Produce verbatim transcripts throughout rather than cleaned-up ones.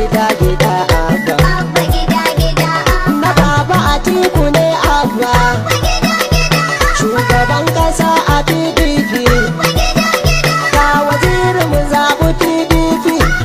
gida gida abba. Abba gida gida abba. Na baba Atiku ne abba. Shugaban kasa a P D P. Ga wazirin mu zaɓi P D P.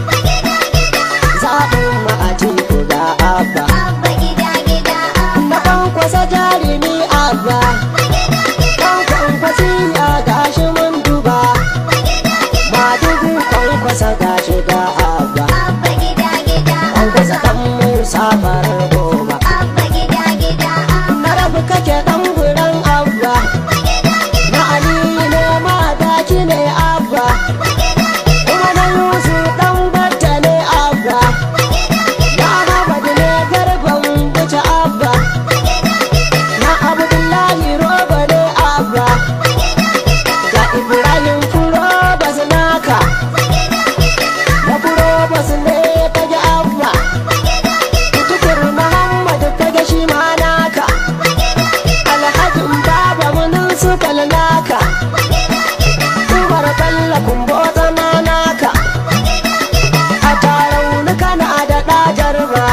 Zaɓin mu Atiku ga abba. Abba gida gida abba. Na Kwankwasa jarumi abba. Kwankwasi ya gashi mun duba. Madugu Kwankwasa gashi ga abba. Abba gida gida abba. Kwankwasa ɗan Musa farar goma. Abba gida gida abba. Na rabu kake ɗan guran abba. Na Aliyu ne ma daki ne abba. Kuma na Yusuf ɗan batta ne abba. Na Ahmad ne garban buce abba. Na Abdullahi roba ne abba. Ga Ibrahim Furobas naka. Na Furobas ne fage abba. Tukur Muhammad fage shi ma naka. Alhajin baba munin sufal naka. Umar Bello Kumbotsa ma naka. A taraunuka na da ɗajar ba.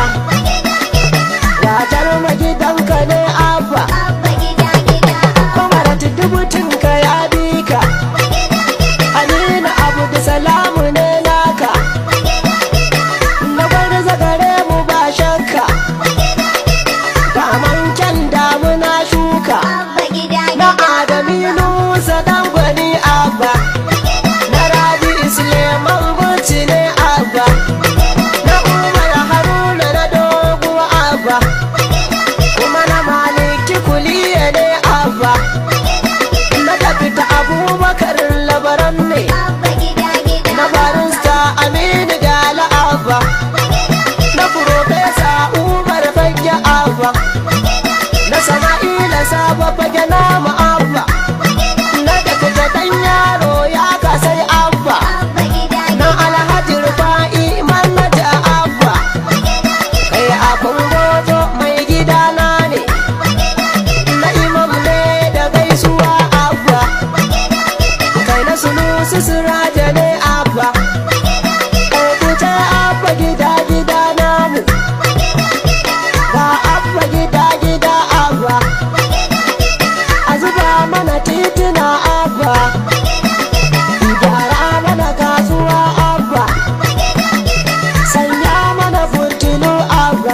Gajar ma gidanka ne abba. Abba gida gida abba. Kuma da tudubutinka ya bi ka. Amina Abdu Salamu ne naka. Na gwada zagare mu ba shakka. Daman kyan damuna shuka. Abba gida Na gida Adaminu Sadan gwani abba. Na Rabi Suleiman Buci ne abba. Na Umar Haruna na Doguwa abba. Kuma na Maliki Kuliya ne abba. Na Dafita Abubakar Labaran ne. Abba gida gida Na Barista Aminu Gala abba. Na Profesa Umar Fage abba. Na Sama'ila Sabo Fage nama abba. Na Dafita Dan Yaro ya kasai abba. Abba gida Na Alhaji Rufa'i manaja abba. Kai a Kungoto mai gidana ne. Na Imam ne da gaisuwa abba. Kai na Sunusi Siraja ne abba. Ɗaukuta abba gida gida namu. Ga abba gida gida abba. A zuba mana titina abba. Gyara mana kasuwa abba. Sanya mana furtulu abba.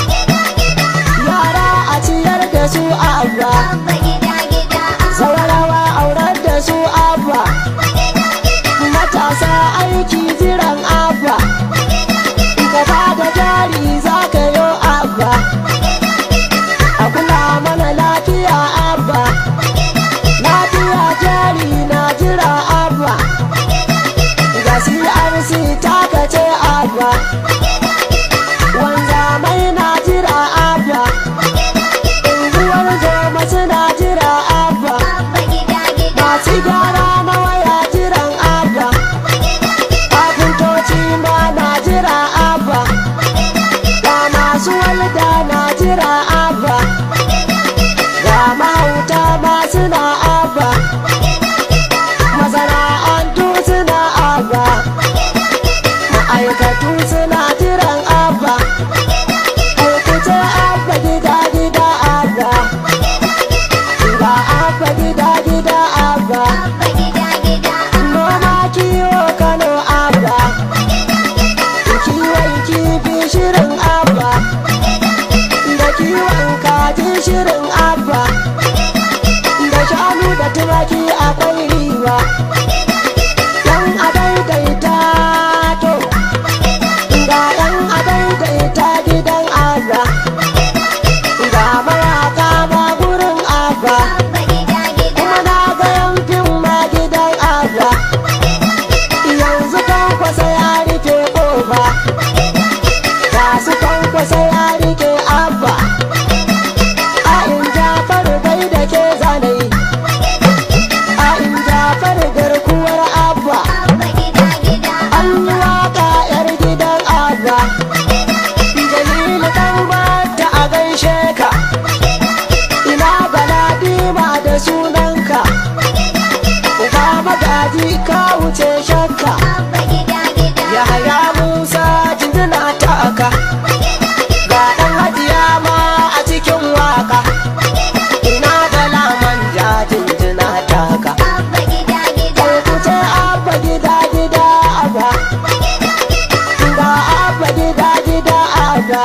Yara a ciyar da su abba. Abba gida gida abba. Saurawa aurar da su abba. Matasa aiki jiran abba. Gaba da jari za ka yo abba. A kula mana lafiya abba. Lafiya jari na jira abba. Ga C R C taka ce abba. Wanzamai na jira abba. Unguwar zoma suna jira abba. Abba gida gida Masu gyara na waya jiran abba. Kafintoci ma na jira abba. maka ga ɗan hajiya ma a cikin waka ina da laman jajinjina taka Abba gida gida. kuce abba gida gida abba ga abba gida gida abba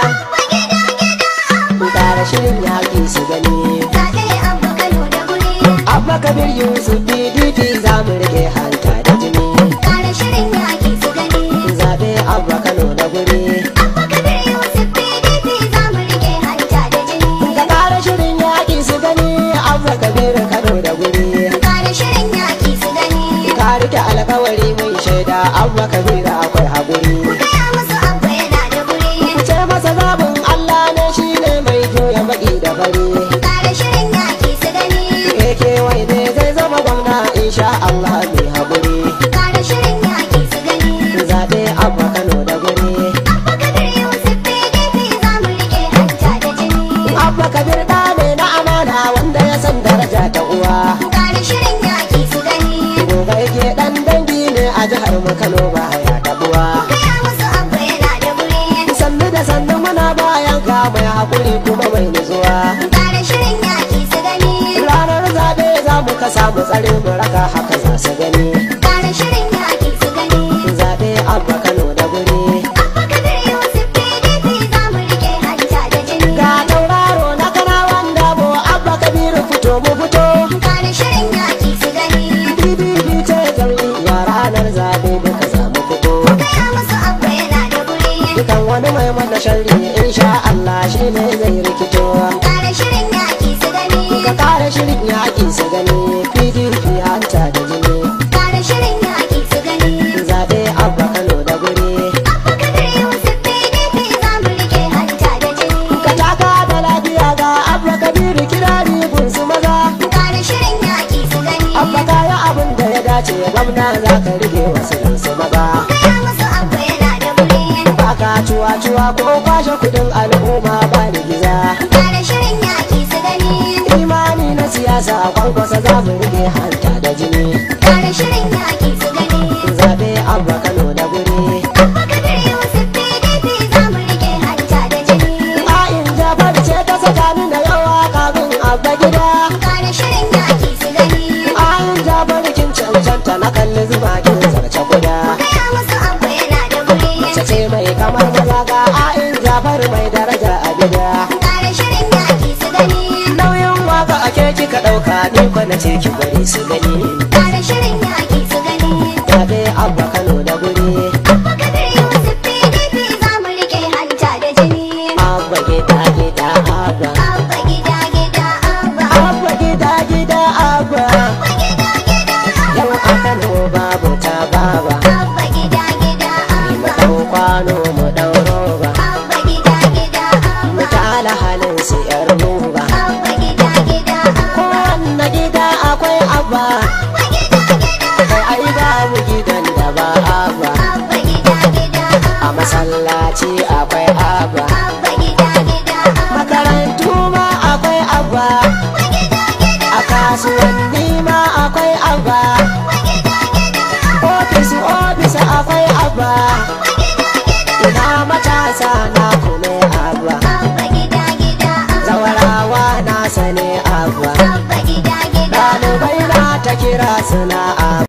ƙara shirin yaƙi su gani Zaɓe Abba Kano da guri. abba kabir yusuf P D P za mu rike hanta da jini Ƙara shirin yaƙi su gani. zaɓe abba kano da guri Abba Kabir Yusuf P D P za mu rike hanta da jini. ka ƙara shirin yaƙi su gani abba kabir kano da guri Ƙara shirin yaƙi su gani. ka rike alkawari mun shaida abba kabir akwai haƙuri Gaya musu Abba yana da guri. ce masa zaɓin allah ne shi ne mai juya baƙi da fari Ƙara shirin yaƙi su gani. ake wai ne zai zama gwamna insha allah mai haƙuri Ƙara shirin yaƙi su gani. zaɓe abba kano da guri Abba Kabir Yusuf P D P za mu rike hanta da jini. abba kabir ɗa ne na amana wanda ya san daraja ta uwa Ƙara shirin yaƙi su gani. gobe yake ɗan dangi ne a jihar mu kano ba ya tabuwa Gaya musu Abba yana da guri. sannu da sannu muna bayan ka mai haƙuri kuma mai nutsuwa Ƙara shirin yaƙi su gani. ranar zaɓe za mu kasa mu tsare mu raka haka za su gani Ƙara shirin yaƙi su gani. zaɓe abba kano da guri Abba Kabir Yusuf P D P za mu rike hanta da jini. ga tauraro na kanawan dabo abba kabiru fito mu fito Ƙara shirin yaƙi su gani. P D P ce jam'iyya ranar zaɓe duka za mu fito Gaya musu Abba yana da guri. dukan wani mai mana sharri insha Allah shi ne zai rikito Ƙara shirin yaƙi su gani. ka kare shirin yaƙi su gani P D P hanta da jini Ƙara shirin yaƙi su gani. zaɓe abba kano da guri Abba Kabir Yusuf P D P za mu rike hanta da jini. ka taka da lafiya ga abba kabiru kirari gunsu maza Ƙara shirin yaƙi su gani. abba kaya abin da ya dace gwamna za ka rike wasu gunsu maza Gaya musu Abba yana da guri. ba ka cuwa-cuwa ko kwashe kudin al'umma ba ni giza Ƙara shirin yaƙi su gani. imani na siyasa kwankwasa za mu rike hanta da jini Ƙara shirin yaƙi su gani. zaɓe abba kano da guri Abba Kabir Yusuf P D P za mu rike hanta da jini. ayin jabar ce ta saka ni da yawa kafin abba gida Ƙara shirin yaƙi su gani. ayin jabar kin cancanta na kalli zuba kin zarce guda Gaya musu Abba yana da guri. mace ce mai kamar maza ga ayin jabar mai daraja a gida Ƙara shirin yaƙi su gani. nauyin waka ake kika ɗauka ni kwana ce ki bari su gani Ƙara shirin yaƙi su gani. zaɓe abba kano da guri Abba Kabir Yusuf P D P za mu rike hanta da jini. abba gida gida abba Abba gida gida Abba. abba gida gida abba Abba gida gida yau a kano babu ta baba Abba gida gida mu Abba. ɗau kwano mu ɗau roba Abba gida gida mu Abba. tala halin su yar ruba Abba gida gida Abba. kowanne gida akwai abba Abba gida gida kai ai babu gidan da ba abba Abba gida gida a Abba. masallaci akwai abba Abba gida gida Abba. makarantu ma akwai abba Abba gida gida a kasuwanni ma akwai abba Abba gida gida ofis ofis akwai abba ina matasa na kuma abba Abba gida gida Abba. zawarawa na sane abba Abba gida gida ɗalibai na ta kira suna